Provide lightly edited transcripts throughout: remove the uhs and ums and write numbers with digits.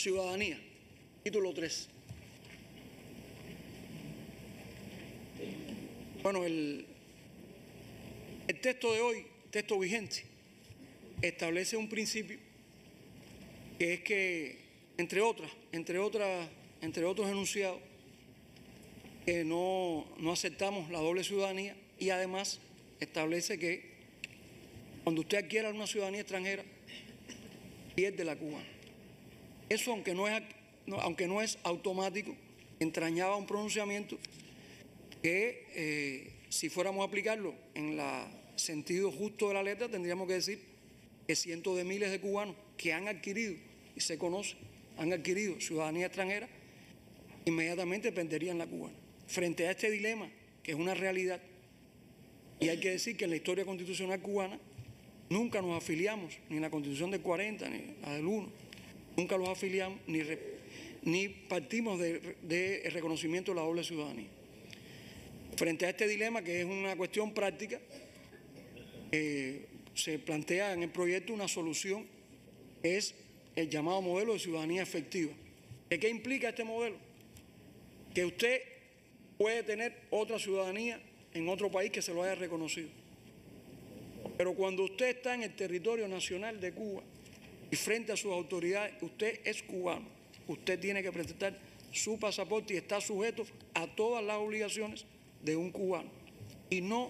Ciudadanía, título 3. Bueno, el texto de hoy, texto vigente, establece un principio que es que, entre otros enunciados, que no aceptamos la doble ciudadanía, y además establece que cuando usted adquiera una ciudadanía extranjera, pierde la cubana. Eso, aunque no es automático, entrañaba un pronunciamiento que, si fuéramos a aplicarlo en el sentido justo de la letra, tendríamos que decir que cientos de miles de cubanos que han adquirido, y se conoce, han adquirido ciudadanía extranjera, inmediatamente perderían la cubana. Frente a este dilema, que es una realidad, y hay que decir que en la historia constitucional cubana nunca nos afiliamos, ni en la Constitución del 40, ni la del 1, nunca los afiliamos, ni partimos de reconocimiento de la doble ciudadanía. Frente a este dilema, que es una cuestión práctica, se plantea en el proyecto una solución, es el llamado modelo de ciudadanía efectiva. ¿Qué implica este modelo? Que usted puede tener otra ciudadanía en otro país que se lo haya reconocido. Pero cuando usted está en el territorio nacional de Cuba y frente a sus autoridades, usted es cubano, usted tiene que presentar su pasaporte y está sujeto a todas las obligaciones de un cubano. Y no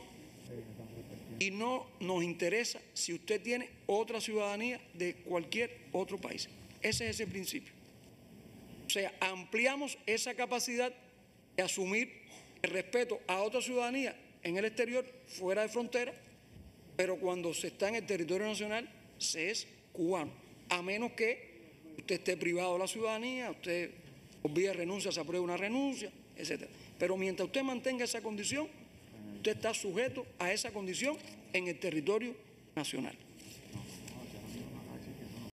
nos interesa si usted tiene otra ciudadanía de cualquier otro país. Ese es ese principio. O sea, ampliamos esa capacidad de asumir el respeto a otra ciudadanía en el exterior, fuera de frontera, pero cuando se está en el territorio nacional se es cubano, a menos que usted esté privado de la ciudadanía, usted por vía de renuncia se apruebe una renuncia, etc. Pero mientras usted mantenga esa condición, usted está sujeto a esa condición en el territorio nacional.